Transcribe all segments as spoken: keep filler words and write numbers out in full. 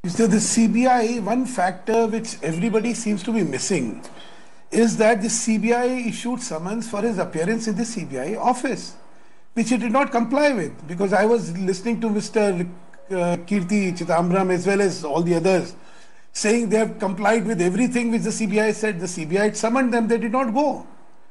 So the C B I, one factor which everybody seems to be missing is that the C B I issued summons for his appearance in the C B I office, which he did not comply with, because I was listening to Mister Uh, Kirti Chidambaram as well as all the others saying they have complied with everything which the C B I said. The C B I had summoned them, they did not go.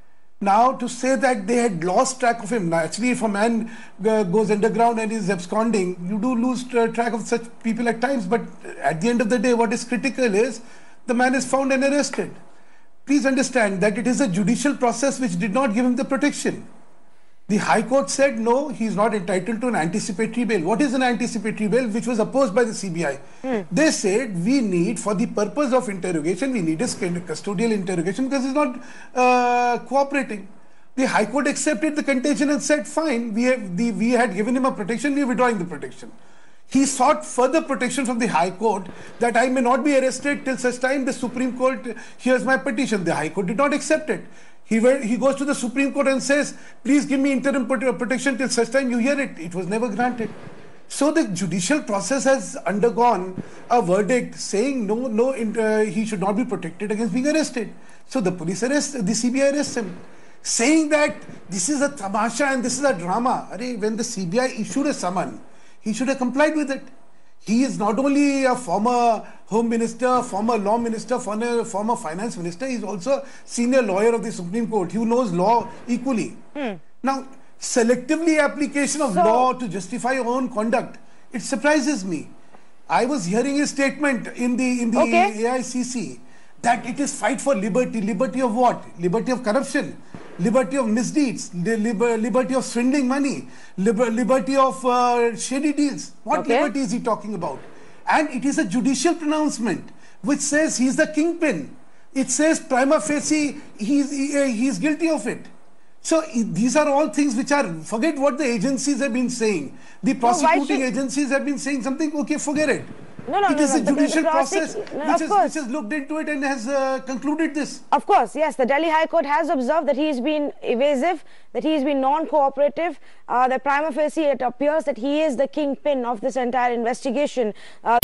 Now to say that they had lost track of him, actually if a man uh, goes underground and is absconding, you do lose uh, track of such people at times, but at the end of the day what is critical is the man is found and arrested. Please understand that it is a judicial process which did not give him the protection. The High Court said no, he is not entitled to an anticipatory bail. What is an anticipatory bail? Which was opposed by the C B I. Hmm. They said we need, for the purpose of interrogation, we need a custodial interrogation because he is not uh, cooperating. The High Court accepted the contention and said fine, we, have the, we had given him a protection, we are withdrawing the protection. He sought further protection from the High Court that I may not be arrested till such time the Supreme Court hears my petition. The High Court did not accept it. He, went, he goes to the Supreme Court and says, please give me interim protection till such time you hear it. It was never granted. So the judicial process has undergone a verdict saying no, no, uh, he should not be protected against being arrested. So the police arrest, the C B I arrests him, saying that this is a tamasha and this is a drama. Arey, when the C B I issued a summon, he should have complied with it. He is not only a former Home Minister, former Law Minister, former, former Finance Minister, he is also senior lawyer of the Supreme Court. He knows law equally. Hmm. Now, selectively application of so, law to justify your own conduct, it surprises me. I was hearing his statement in the, in the okay. A I C C that it is fight for liberty. Liberty of what? Liberty of corruption. Liberty of misdeeds, liber, liberty of swindling money, liber, liberty of uh, shady deals. What okay. liberty is he talking about? And it is a judicial pronouncement which says he is the kingpin. It says prima facie he is, he, he is guilty of it. So these are all things which are, forget what the agencies have been saying. The prosecuting no, agencies have been saying something, okay, forget it. No, no, it no, is no, a judicial the, the process no, which, is, which has looked into it and has uh, concluded this. Of course, yes. The Delhi High Court has observed that he has been evasive, that he has been non-cooperative, uh, that prima facie it appears that he is the kingpin of this entire investigation. Uh,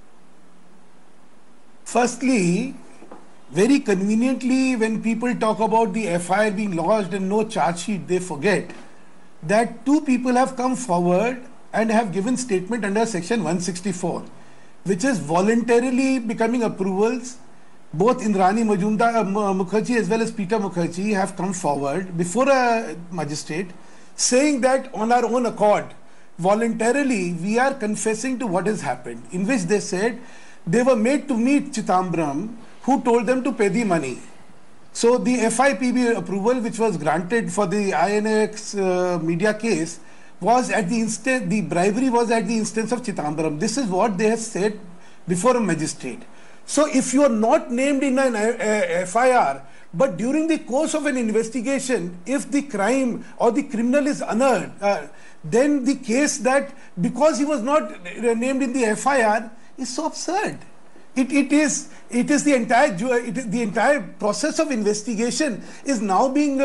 Firstly, very conveniently, when people talk about the F I R being lodged and no charge sheet, they forget that two people have come forward and have given statement under section one sixty-four. Which is voluntarily becoming approvals. Both Indrani Majumdar, uh, Mukherjee as well as Peter Mukherjee have come forward before a magistrate saying that on our own accord, voluntarily we are confessing to what has happened, in which they said they were made to meet Chidambaram, who told them to pay the money. So the F I P B approval which was granted for the I N X uh, media case was at the instant, the bribery was at the instance of Chidambaram. This is what they have said before a magistrate. So if you are not named in an uh, F I R, but during the course of an investigation, if the crime or the criminal is unearthed, uh, then the case that because he was not named in the F I R is so absurd. It, it is it is the entire it is the entire process of investigation is now being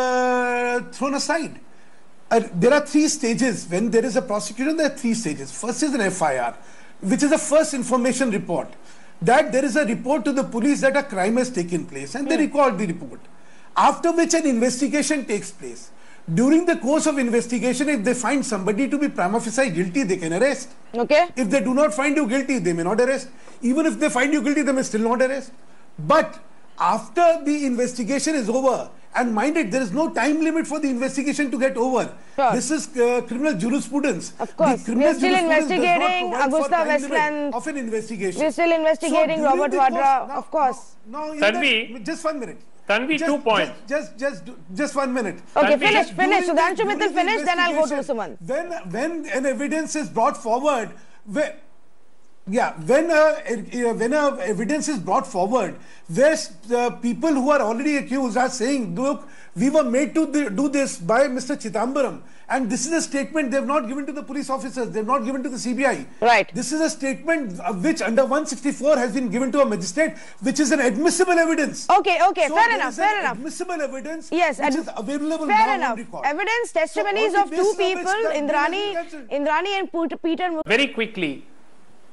uh, thrown aside. Uh, there are three stages. When there is a prosecution, there are three stages. First is an F I R, which is a first information report. That there is a report to the police that a crime has taken place and they record the report. After which an investigation takes place. During the course of investigation, if they find somebody to be prima facie guilty, they can arrest. Okay. If they do not find you guilty, they may not arrest. Even if they find you guilty, they may still not arrest. But after the investigation is over, and mind it, there is no time limit for the investigation to get over. Sure. This is uh, criminal jurisprudence. Of course. We are still investigating Augusta Westland. Of an investigation. We are still investigating so Robert Vadra. Of course. No, no, Tanvi, just one minute. Tanvi, just, two points. Just, just, just, just one minute. Okay, Tanvi, finish, finish. Sudhanshu Mittal, finish, then I'll go to Suman. When, when an evidence is brought forward, when, Yeah, when a, when a evidence is brought forward, where uh, people who are already accused are saying, look, we were made to do this by Mister Chidambaram, and this is a statement they have not given to the police officers, they have not given to the C B I. Right. This is a statement which under one sixty-four has been given to a magistrate, which is an admissible evidence. Okay, okay, so fair enough, fair enough. Admissible evidence, yes, which is available fair now enough. on record. Evidence, testimonies so of two people, Indrani, Indrani and Peter. Very quickly.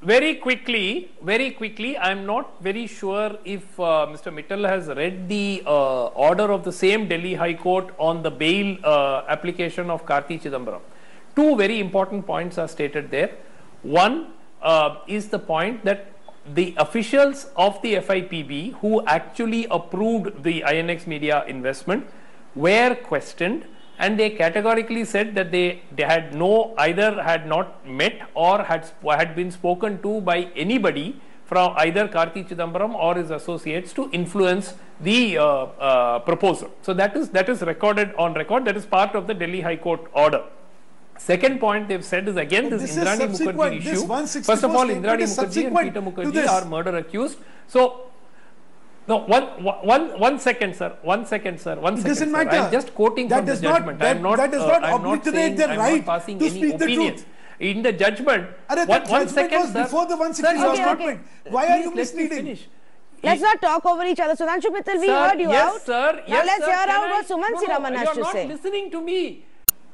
very quickly, very quickly, I am not very sure if uh, Mister Mittal has read the uh, order of the same Delhi High Court on the bail uh, application of Karti Chidambaram. Two very important points are stated there. One uh, is the point that the officials of the F I P B who actually approved the I N X Media investment were questioned, and they categorically said that they, they had no, either had not met or had, had been spoken to by anybody from either Karti Chidambaram or his associates to influence the uh, uh, proposal. So that is, that is recorded on record. That is part of the Delhi High Court order. Second point they've said is again this, this Indrani Mukherjee issue. First of all, Indrani Mukherjee and Peter Mukherjee are murder accused. So, no, one, one, one second, sir. One second, sir. One second. It doesn't matter. I'm just quoting that from the judgment. That, I'm not. That does not uh, obliterate the right passing to any speak opinions. The truth. In the judgment, Arre, one, one judgment second, was sir. Before the one sixty-four okay, statement. okay. Why Please, are you let me misleading? finish. Let's not talk over each other. Sudhanshu Mittal, we sir, heard you yes, out. Sir, now yes, let's sir. hear Can out I, what Suman no, no, Siraman has to You're say. not listening to me.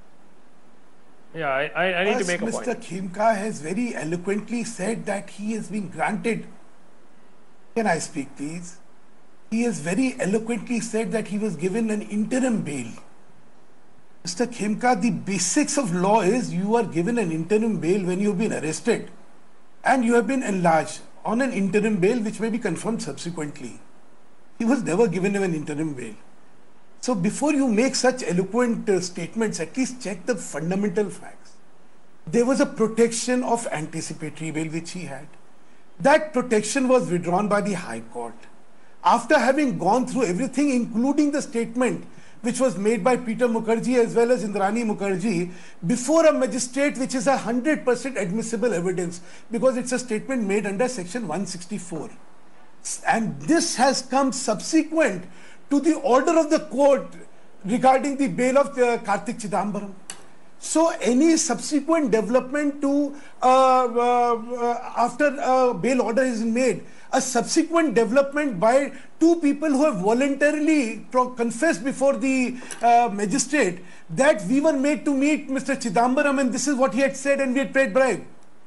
Yeah, I, I, I need As to make a Mister point. Khemka has very eloquently said that he has been granted. Can I speak, please? He has very eloquently said that he was given an interim bail. Mister Khemka, the basics of law is you are given an interim bail when you have been arrested and you have been enlarged on an interim bail which may be confirmed subsequently. He was never given an interim bail. So before you make such eloquent uh, statements, at least check the fundamental facts. There was a protection of anticipatory bail which he had. That protection was withdrawn by the High Court. After having gone through everything, including the statement which was made by Peter Mukherjee as well as Indrani Mukherjee, before a magistrate, which is a one hundred percent admissible evidence, because it's a statement made under section one sixty-four. And this has come subsequent to the order of the court regarding the bail of the Kartik Chidambaram. So any subsequent development to uh, uh, after a bail order is made, a subsequent development by two people who have voluntarily confessed before the uh, magistrate that we were made to meet Mister Chidambaram and this is what he had said and we had paid bribe.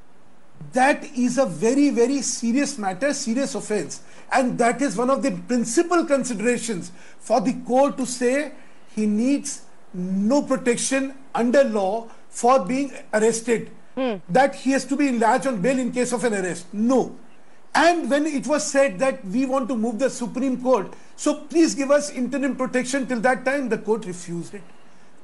That is a very, very serious matter, serious offense. And that is one of the principal considerations for the court to say he needs no protection under law for being arrested. Mm. That he has to be enlarged on bail in case of an arrest. No. And when it was said that we want to move the Supreme Court, so please give us interim protection till that time, the court refused it.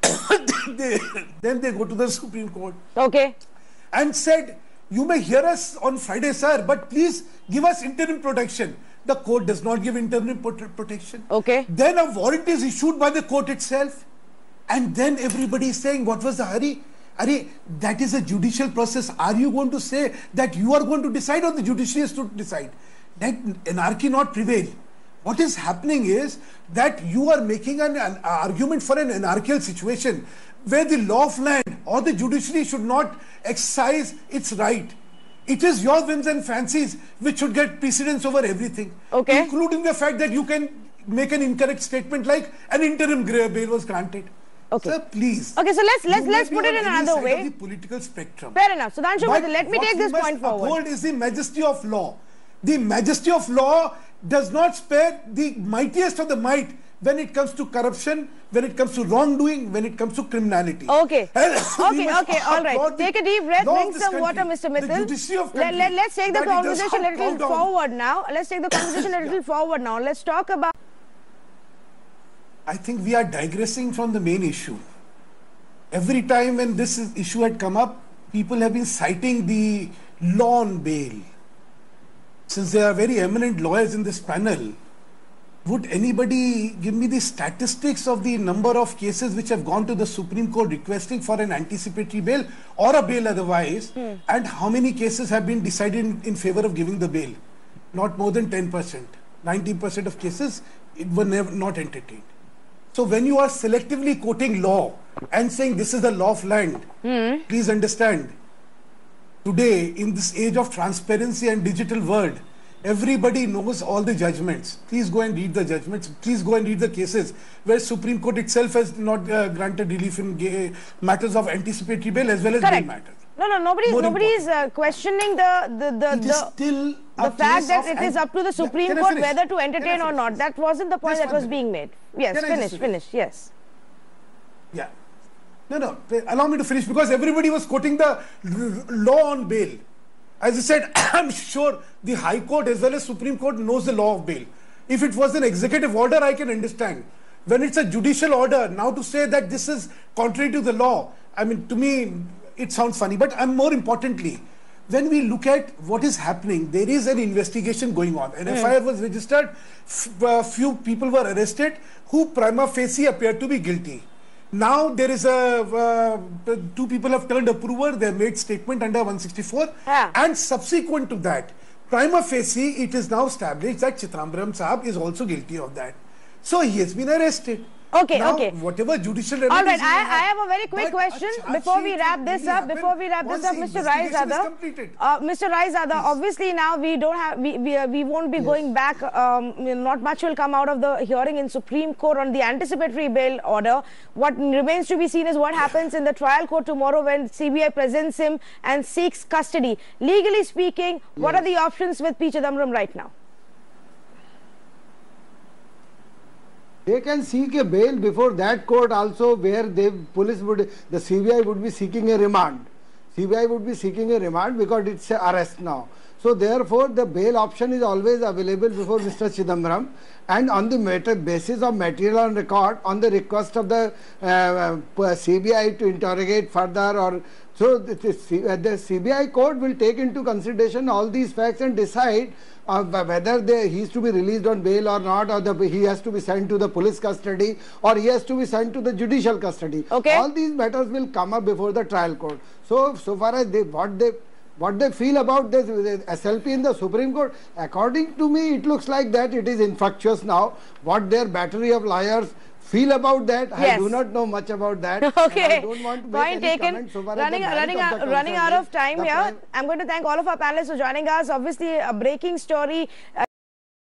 they, then they go to the Supreme Court. Okay. And said, you may hear us on Friday, sir, but please give us interim protection. The court does not give interim protection. Okay. Then a warrant is issued by the court itself. And then everybody is saying, what was the hurry? Hurry, that is a judicial process. Are you going to say that you are going to decide or the judiciary is to decide? Let anarchy not prevail. What is happening is that you are making an, an argument for an anarchical situation where the law of land or the judiciary should not exercise its right. It is your whims and fancies which should get precedence over everything. Okay. Including the fact that you can make an incorrect statement like an interim bail was granted. Okay. Sir, please. Okay, so let's let's let's put it in another way. Of the political spectrum. Fair enough. Sudhanshu, let me take this point forward. What is the majesty of law? The majesty of law does not spare the mightiest of the might when it comes to corruption, when it comes to wrongdoing, when it comes to criminality. Okay. okay, okay, all right. Take a deep breath, drink some country, water, Mister Mittal. Let, let, let's take the conversation a little forward now. Let's take the conversation a little forward now. Let's talk about... I think we are digressing from the main issue. Every time when this issue had come up, people have been citing the law on bail. Since there are very eminent lawyers in this panel, would anybody give me the statistics of the number of cases which have gone to the Supreme Court requesting for an anticipatory bail or a bail otherwise, hmm. and how many cases have been decided in, in favor of giving the bail? Not more than ten percent. ninety percent of cases it were never not entertained. So when you are selectively quoting law and saying this is the law of land, hmm. please understand, today in this age of transparency and digital world, everybody knows all the judgments. Please go and read the judgments. Please go and read the cases where Supreme Court itself has not uh, granted relief in matters of anticipatory bail as well as Correct. bail matters. No, no, nobody, nobody is uh, questioning the the the it the, is still the fact that it is up to the Supreme yeah, Court whether to entertain or not. That wasn't the point Just that was minute. being made. Yes, Can finish, finish. Yes. Yeah. No, no. Allow me to finish because everybody was quoting the law on bail. As I said, I'm sure the High Court as well as Supreme Court knows the law of bail. If it was an executive order, I can understand. When it's a judicial order, now to say that this is contrary to the law, I mean, to me, it sounds funny. But um, more importantly, when we look at what is happening, there is an investigation going on. An mm. F I R was registered, f uh, few people were arrested who prima facie appeared to be guilty. Now there is a, uh, two people have turned approver, they have made statement under one sixty-four yeah. and subsequent to that, prima facie it is now established that Chidambaram Sahab is also guilty of that. So he has been arrested. Okay, now, okay. Whatever judicial All right, I, have, I have a very quick question before we wrap this up. Before we wrap this up, Mister Raizada, uh, Mister Raizada, obviously now we don't have, we we, uh, we won't be yes. going back. Um, not much will come out of the hearing in Supreme Court on the anticipatory bail order. What remains to be seen is what happens in the trial court tomorrow when C B I presents him and seeks custody. Legally speaking, yes. what are the options with P. Chidambaram right now? They can seek a bail before that court also, where they police would, the C B I would be seeking a remand. C B I would be seeking a remand because it's an arrest now. So therefore, the bail option is always available before Mister Chidambaram, and on the matter, basis of material on record, on the request of the uh, C B I to interrogate further, or so the, the C B I court will take into consideration all these facts and decide uh, whether they, he is to be released on bail or not, or the, he has to be sent to the police custody, or he has to be sent to the judicial custody. Okay. All these matters will come up before the trial court. So, so far as they, what they What they feel about this S L P in the Supreme Court, according to me, it looks like that it is infructuous now. What their battery of liars feel about that, yes. I do not know much about that. Okay. I don't want to make Point any taken. comment so far running as the running, out, running out of time here. I'm going to thank all of our panelists for joining us. Obviously, a breaking story. Uh,